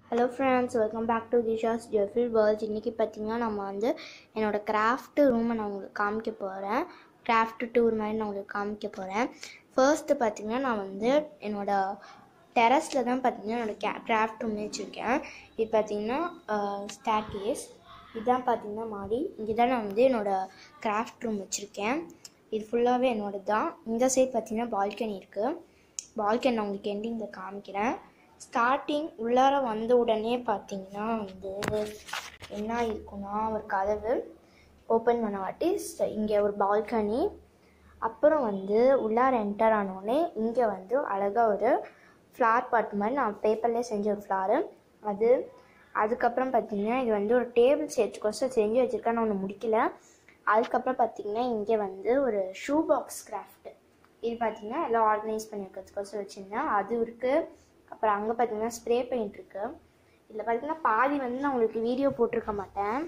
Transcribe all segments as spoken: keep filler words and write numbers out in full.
Hello friends, welcome back to Disha's Joyful World. இன்னைக்கு பார்த்தீங்கன்னா நம்ம வந்து என்னோட கிராஃப்ட் ரூமை நான் உங்களுக்கு காமிக்க போகிறேன். கிராஃப்ட் டூர் மாதிரி நான் உங்களுக்கு காமிக்க போகிறேன். ஃபர்ஸ்ட்டு பார்த்தீங்கன்னா நான் வந்து என்னோட டெரஸில் தான் பார்த்தீங்கன்னா என்னோட கே கிராஃப்ட் ரூம் வச்சுருக்கேன். இது பார்த்தீங்கன்னா ஸ்டேர் கேஸ், இதுதான் பார்த்தீங்கன்னா மாடி. இங்கே தான் நான் வந்து என்னோடய கிராஃப்ட் ரூம் வச்சுருக்கேன். இது ஃபுல்லாகவே என்னோடது தான். இந்த சைட் பார்த்தீங்கன்னா பால்கனி இருக்குது. பால்கனி நான் உங்களுக்கு எண்டிங்கில் காமிக்கிறேன். ஸ்டார்டிங் உள்ளார வந்த உடனே பார்த்தீங்கன்னா வந்து என்ன இருக்குன்னா ஒரு கதவு ஓப்பன் பண்ண வாட்டி இங்கே ஒரு பால்கனி, அப்புறம் வந்து உள்ளார என்டர் ஆனோடனே இங்கே வந்து அழகாக ஒரு ஃப்ளார் பாட் மாதிரி நான் பேப்பர்லேயே செஞ்ச ஒரு ஃப்ளாரு அது. அதுக்கப்புறம் பார்த்தீங்கன்னா இது வந்து ஒரு டேபிள் சேர்த்துக்கோசம் செஞ்சு வச்சுருக்கேன், நான் ஒன்று முடிக்கல. அதுக்கப்புறம் பார்த்தீங்கன்னா இங்கே வந்து ஒரு ஷூ பாக்ஸ் கிராஃப்ட், இது பார்த்தீங்கன்னா எல்லாம் ஆர்கனைஸ் பண்ணி வைக்கிறதுக்கோசம் வச்சுருந்தேன், அது இருக்குது. அப்புறம் அங்கே பார்த்தீங்கன்னா ஸ்ப்ரே பெயிண்ட் இருக்குது. இதில் பார்த்தீங்கன்னா பாதி வந்து நான் உங்களுக்கு வீடியோ போட்டிருக்க மாட்டேன்,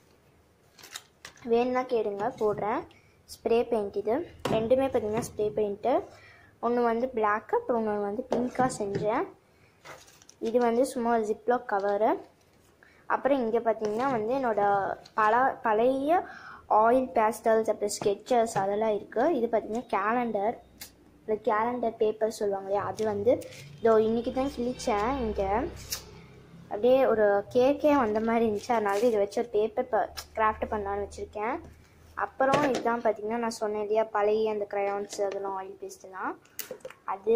வேணுன்னா கேளுங்க போடுறேன். ஸ்ப்ரே பெயிண்ட் இது ரெண்டுமே பார்த்தீங்கன்னா ஸ்ப்ரே பெயிண்ட்டு. ஒன்று வந்து பிளாக்கு, அப்புறம் ஒன்று வந்து பிங்காக செஞ்சேன். இது வந்து சும்மா ஜிப்லாக் கவரு. அப்புறம் இங்கே பார்த்தீங்கன்னா வந்து என்னோடய பல பழைய ஆயில் பேஸ்டல்ஸ் அப்புறம் ஸ்கெட்சஸ் அதெல்லாம் இருக்குது. இது பார்த்தீங்கன்னா கேலண்டர், இந்த கேலண்டர் பேப்பர் சொல்லுவாங்க இல்லையா, அது வந்து இதோ இன்றைக்கி தான் கிழிச்சேன். இங்கே அப்படியே ஒரு கேக்கே வந்த மாதிரி இருந்துச்சு, அதனால இதை வச்சு ஒரு பேப்பர் கிராஃப்ட் பண்ணலான்னு வச்சுருக்கேன். அப்புறம் இதுதான் பார்த்திங்கன்னா நான் சொன்னேன் இல்லையா பழைய அந்த க்ரையான்ஸ் அதெல்லாம் ஆயில் பேஸ்ட்லாம் அது.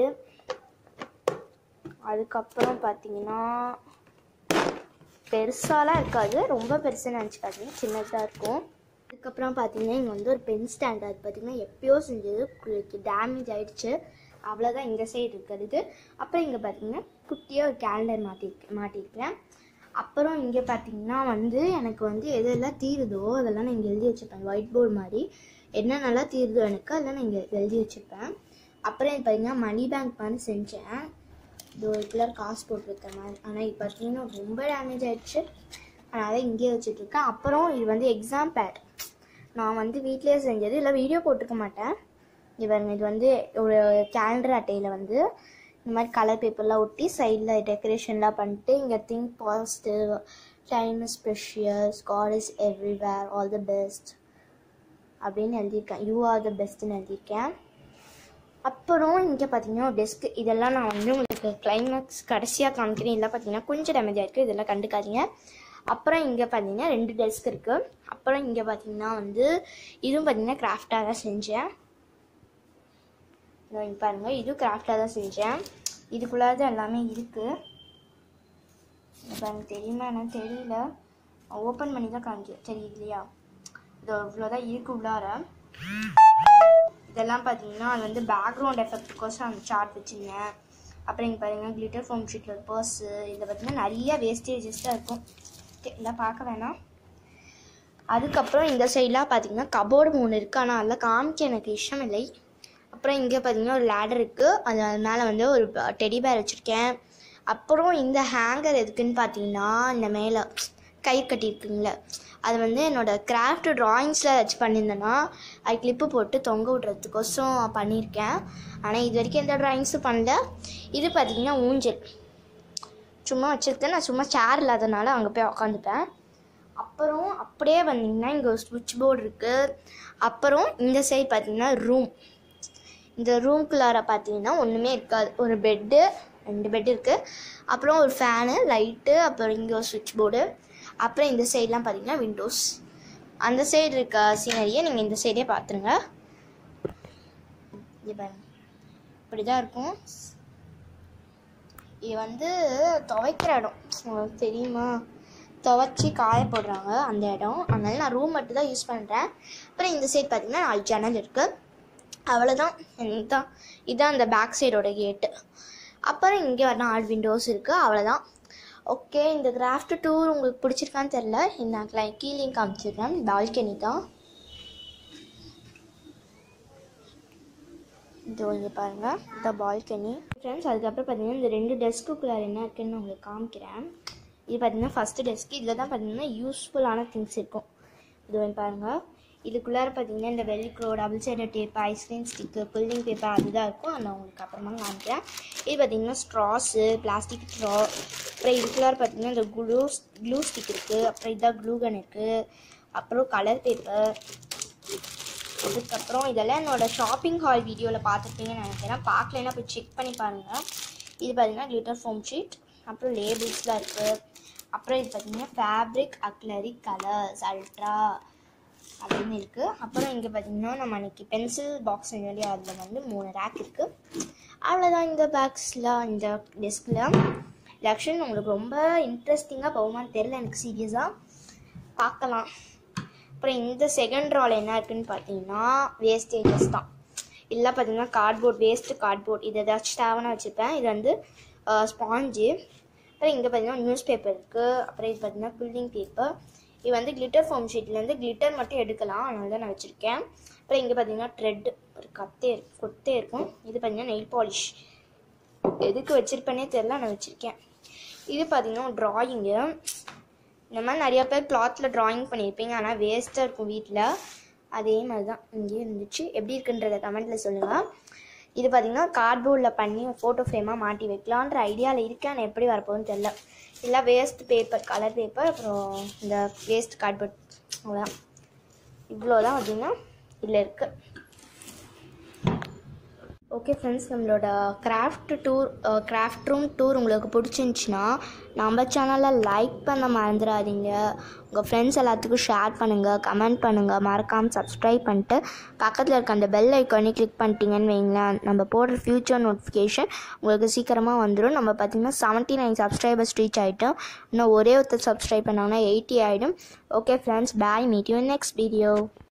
அதுக்கப்புறம் பார்த்திங்கன்னா பெருசாலாம் இருக்காது, ரொம்ப பெருசாக நினச்சிக்காதீங்க, சின்னதாக இருக்கும். அதுக்கப்புறம் பார்த்தீங்கன்னா இங்கே வந்து ஒரு பென் ஸ்டாண்ட், அது பார்த்திங்கன்னா எப்பயோ செஞ்சது டேமேஜ் ஆகிடுச்சு, அவ்வளோதான் இந்த சைடு இருக்கிறது. அப்புறம் இங்கே பார்த்திங்கன்னா குட்டியாக ஒரு கேலண்டர் மாட்டிருக்கேன் மாட்டியிருக்கேன் அப்புறம் இங்கே பார்த்திங்கன்னா வந்து எனக்கு வந்து எதெல்லாம் தீருதோ அதெல்லாம் நான் இங்கே எழுதி வச்சுப்பேன். ஒயிட் போர்டு மாதிரி என்னென்னலாம் தீருதோ எனக்கு அதெல்லாம் நான் இங்கே எழுதி வச்சுப்பேன். அப்புறம் இது பார்த்திங்கன்னா மணி பேங்க் மாதிரி செஞ்சேன், இது ஒரு கிலர் காசு போட்டிருக்கேன் மாதிரி. ஆனால் இது பார்த்திங்கன்னா ரொம்ப டேமேஜ் ஆகிடுச்சு, அதனால் இங்கேயே வச்சுட்ருக்கேன். அப்புறம் இது வந்து எக்ஸாம் பேட், நான் வந்து வீட்டிலே செஞ்சது, இல்லை வீடியோ போட்டுக்க மாட்டேன். இவங்க இது வந்து ஒரு கேலண்டர் அட்டையில் வந்து இந்த மாதிரி கலர் பேப்பர்லாம் ஒட்டி சைடில் டெக்கரேஷன்லாம் பண்ணிட்டு இங்கே think positive, time is precious, God is everywhere, all the best அப்படின்னு எழுதியிருக்கேன், யூ ஆர் த பெஸ்ட்டுன்னு எழுதியிருக்கேன். அப்புறம் இங்கே பார்த்தீங்கன்னா ஒரு டெஸ்க், இதெல்லாம் நான் வந்து உங்களுக்கு கிளைமேக்ஸ் கடைசியாக காமிக்கிறேன். இதெல்லாம் பார்த்தீங்கன்னா கொஞ்சம் டேமேஜ் ஆகிருக்கு, இதெல்லாம் கண்டுக்காதீங்க. அப்புறம் இங்கே பார்த்தீங்கன்னா ரெண்டு டெஸ்க் இருக்குது. அப்புறம் இங்கே பார்த்தீங்கன்னா வந்து இதுவும் பார்த்தீங்கன்னா கிராஃப்டாக தான் செஞ்சேன். இங்கே பாருங்கள், இதுவும் கிராஃப்டாக தான் செஞ்சேன். இதுக்குள்ளாத எல்லாமே இருக்குது. இப்போ எனக்கு தெரியுமா என்னன்னு தெரியல, ஓப்பன் பண்ணி தான் காமிக்க தெரியுது இல்லையா, இது இவ்வளோதான் இருக்குது உள்ளார. இதெல்லாம் பார்த்தீங்கன்னா அது வந்து பேக்ரவுண்ட் எஃபெக்ட்டுக்கோசம் அந்த சார்ட் வச்சுருந்தேன். அப்புறம் இங்கே பாருங்கள் கிளிட்டர் ஃபோம் ஷீட்டில் ஒரு பர்ஸு, இதில் பார்த்தீங்கன்னா நிறைய வேஸ்டேஜஸ் தான் இருக்கும், இல்லை பார்க்க வேணாம். அதுக்கப்புறம் இந்த சைடெலாம் பார்த்தீங்கன்னா கபோர்டு மூணு இருக்குது, ஆனால் அதில் காமிக்க எனக்கு இஷ்டம் இல்லை. அப்புறம் இங்கே பார்த்தீங்கன்னா ஒரு லேடர் இருக்குது, அது மேலே வந்து ஒரு டெடி பேர் வச்சுருக்கேன். அப்புறம் இந்த ஹேங்கர் எதுக்குன்னு பார்த்தீங்கன்னா இந்த மேலே கை கட்டியிருக்குங்களே, அது வந்து என்னோடய கிராஃப்ட் ட்ராயிங்ஸில் வச்சு பண்ணியிருந்தேன்னா அது கிளிப்பு போட்டு தொங்க விட்றதுக்கோசம் பண்ணியிருக்கேன். ஆனால் இது வரைக்கும் எந்த ட்ராயிங்ஸும் பண்ணல. இது பார்த்திங்கன்னா ஊஞ்சல் சும்மா வச்சுருக்கேன், நான் சும்மா சேர் இல்லாதனால அங்கே போய் உக்காந்துப்பேன். அப்புறம் அப்படியே வந்தீங்கன்னா இங்கே ஒரு ஸ்விட்ச் போர்டு இருக்குது. அப்புறம் இந்த சைடு பார்த்திங்கன்னா ரூம், இந்த ரூம்குள்ளார பார்த்தீங்கன்னா ஒன்றுமே இருக்காது, ஒரு பெட்டு, ரெண்டு பெட்டு இருக்குது, அப்புறம் ஒரு ஃபேனு, லைட்டு, அப்புறம் இங்கே ஒரு ஸ்விட்ச் போர்டு. அப்புறம் இந்த சைடெலாம் பார்த்தீங்கன்னா விண்டோஸ். அந்த சைடு இருக்க சீனரியை நீங்கள் இந்த சைடே பார்த்துருங்க. இது பாருங்க, இப்படி தான் இருக்கும். இது வந்து துவைக்கிற இடம், உங்களுக்கு தெரியுமா, துவைச்சி காய போடுறாங்க அந்த இடம், அதனால நான் ரூம் மட்டும் தான் யூஸ் பண்ணுறேன். அப்புறம் இந்த சைடு பார்த்தீங்கன்னா நாலு ஜன்னல் இருக்குது, அவ்வளோதான். இதுதான் இதுதான் அந்த பேக் சைடோட கேட்டு. அப்புறம் இங்கே வர நாலு விண்டோஸ் இருக்குது, அவ்வளோதான். ஓகே, இந்த கிராஃப்ட் டூர் உங்களுக்கு பிடிச்சிருக்கான்னு தெரில, இந்த கீழே காமிச்சிருக்கேன். பால்கனி தான் இது, இங்கே பாருங்கள், இந்த பால்கனி ஃப்ரெண்ட்ஸ். அதுக்கப்புறம் பார்த்தீங்கன்னா இந்த ரெண்டு டெஸ்க்குள்ளே என்ன இருக்குன்னு உங்களுக்கு காமிக்கிறேன். இது பார்த்தீங்கன்னா ஃபஸ்ட்டு டெஸ்க்கு, இதில் தான் பார்த்தீங்கன்னா யூஸ்ஃபுல்லான திங்ஸ் இருக்கும். இது வந்து பாருங்கள், இதுக்குள்ளார பார்த்தீங்கன்னா இந்த velcro, double sided tape, ice cream stick, pulling paper அதுதான் இருக்கும். நான் உங்களுக்கு அப்புறமா காமிக்கிறேன். இது பார்த்தீங்கன்னா ஸ்ட்ராஸு, பிளாஸ்டிக் ஸ்ட்ரா. அப்புறம் இதுக்குள்ளார பார்த்தீங்கன்னா இந்த க்ளூ க்ளூ ஸ்டிக் இருக்குது. அப்புறம் இதான் க்ளூகன் இருக்குது. அப்புறம் கலர் பேப்பர். அதுக்கப்புறம் இதெல்லாம் என்னோடய ஷாப்பிங் ஹால் வீடியோவில் பார்த்துருப்பீங்கன்னு நினைக்கிறேன். பார்க்கலைன்னா போய் செக் பண்ணி பாருங்கள். இது பார்த்தீங்கன்னா கிளிட்டர் ஃபோம் ஷீட். அப்புறம் லேபிள்ஸ்லாம் இருக்குது. அப்புறம் இது பார்த்தீங்கன்னா ஃபேப்ரிக் அக்லரிக் கலர்ஸ் அல்ட்ரா அப்படின்னு இருக்குது. அப்புறம் இங்கே பார்த்தீங்கன்னா நம்ம அன்றைக்கி பென்சில் பாக்ஸ் இல்லையா, அதில் வந்து மூணு ரேக் இருக்குது. அவ்வளோதான் இந்த பேக்ஸில், இந்த டெஸ்கில். இது ஆக்சுவலி உங்களுக்கு ரொம்ப இன்ட்ரெஸ்டிங்காக போகுமான்னு தெரில எனக்கு, சீரியஸாக பார்க்கலாம். அப்புறம் இந்த செகண்ட் ரால் என்ன இருக்குதுன்னு பார்த்தீங்கன்னா வேஸ்டேஜஸ் தான். இல்லை பார்த்தீங்கன்னா கார்ட்போர்ட், வேஸ்ட்டு கார்ட்போர்ட், இது ஏதாச்சும் தேவைன்னா வச்சுப்பேன். இது வந்து ஸ்பாஞ்சு. அப்புறம் இங்கே பார்த்தீங்கன்னா நியூஸ் பேப்பர் இருக்குது. அப்புறம் இது பார்த்தீங்கன்னா புல்லிங் பேப்பர். இது வந்து கிளிட்டர் ஃபோம் ஷீட்லேருந்து கிளிட்டர் மட்டும் எடுக்கலாம், அதனால தான் நான் வச்சுருக்கேன். அப்புறம் இங்கே பார்த்தீங்கன்னா த்ரெட் ஒரு கத்தே கொத்தே இருக்கும். இது பார்த்தீங்கன்னா நெயில் பாலிஷ், எதுக்கு வச்சுருப்பேனே தெரில, நான் வச்சுருக்கேன். இது பார்த்தீங்கன்னா ட்ராயிங்கு. இந்த மாதிரி நிறையா பேர் கிளாத்தில் ட்ராயிங் பண்ணியிருப்பீங்க, ஆனால் வேஸ்ட்டாக இருக்கும் வீட்டில். அதே மாதிரி தான் இங்கேயும் இருந்துச்சு. எப்படி இருக்குன்றத கமெண்ட்டில் சொல்லுங்கள். இது பார்த்திங்கன்னா கார்ட்போர்டில் பண்ணி ஃபோட்டோ ஃப்ரேமாக மாட்டி வைக்கலான்ற ஐடியாவில் இருக்கேன். ஆனால் எப்படி வரப்போகுதுன்னு தெரில. இல்லை வேஸ்ட் பேப்பர், கலர் பேப்பர், அப்புறம் இந்த வேஸ்ட் கார்ட்போர்ட், அவ்வளோதான். இவ்வளோ தான் பார்த்திங்கன்னா இதில் இருக்குது. ஓகே ஃப்ரெண்ட்ஸ், நம்மளோட craft tour craft room tour உங்களுக்கு பிடிச்சிருந்துச்சின்னா நம்ம சேனலை லைக் பண்ண மறந்துடாதீங்க. உங்கள் ஃப்ரெண்ட்ஸ் எல்லாத்துக்கும் ஷேர் பண்ணுங்கள், கமெண்ட் பண்ணுங்கள், மறக்காமல் சப்ஸ்கிரைப் பண்ணிட்டு பக்கத்தில் இருக்க அந்த பெல் ஐக்கானே கிளிக் பண்ணிட்டீங்கன்னு வைங்களேன், நம்ம போடுற ஃப்யூச்சர் நோட்டிஃபிகேஷன் உங்களுக்கு சீக்கிரமாக வந்துடும். நம்ம பார்த்திங்கன்னா செவன்ட்டி நைன் சப்ஸ்கிரைபர்ஸ் ரீச் ஆகிட்டோம். இன்னும் ஒரே ஒருத்தர் சப்ஸ்கிரைப் பண்ணாங்கன்னா எயிட்டி ஆகிடும். Okay friends, bye, meet you in next video.